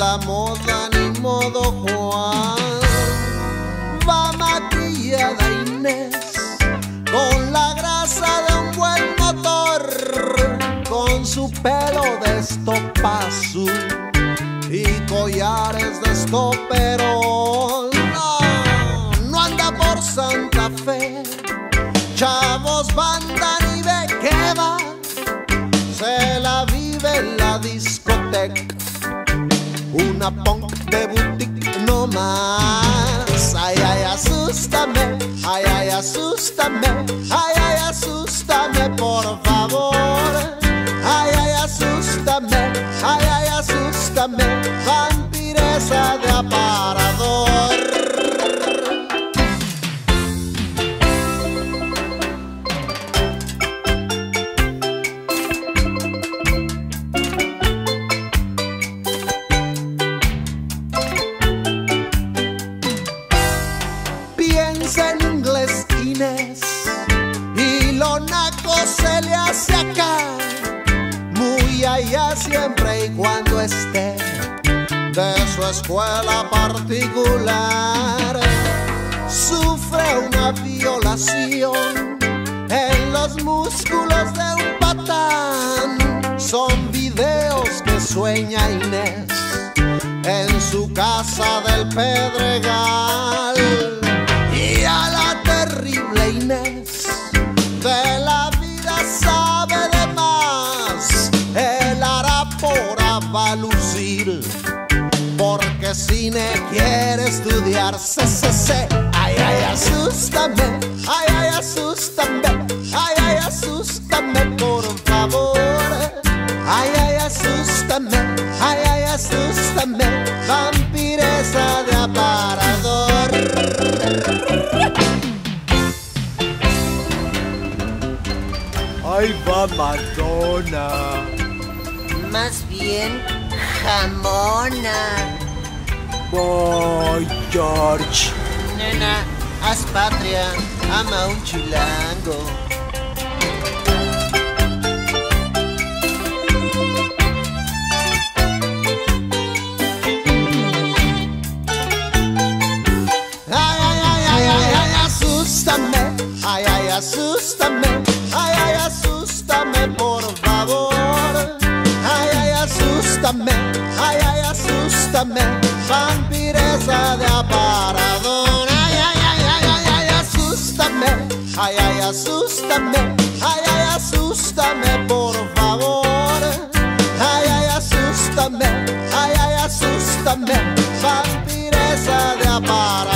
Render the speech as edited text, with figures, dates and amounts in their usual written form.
la moda ni modo Juan. Va maquillada Inés con la grasa de un buen motor, con su pelo de estopa azul y collares de estoperol. No anda por Santa Fe, chavos, banda ni ve que va, se la vive en la discoteca, una punk de boutique no más. Ay, ay, asústame, ay, ay, asústame, ay, ay, asústame, por favor. Ay, ay, asústame, ay, ay, asústame, vampiresa de aparador. Piensa en inglés Inés y lo naco se le hace acá, muy allá siempre y cuando esté de su escuela particular. Sufre una violación en los músculos de un patán. Son videos que sueña Inés en su casa del Pedregal. Y a la terrible Inés de la vida sabe de más. El harapora va a lucir porque cine quiere estudiar. Ay, ay, asústame, ay, ay, asústame, ay, ay, asústame, por favor. Ay, ay, asústame, ay, ay, asústame, vampiresa de aparador. Ahí va Madonna. Más bien, jamona. Boy, George. Nena, haz patria, ama un chilango. Ay, ay, ay, ay, ay, ay, asústame, ay, ay, asústame, ay, ay, asústame, por favor. Ay, ay, asústame, ay, ay, asústame, vampiresa de aparador. Ay, ay, ay, ay, ay, ay, asústame, ay, ay, asústame, ay, ay, asústame, por favor. Ay, ay, asústame, ay, ay, asústame, vampiresa de aparador.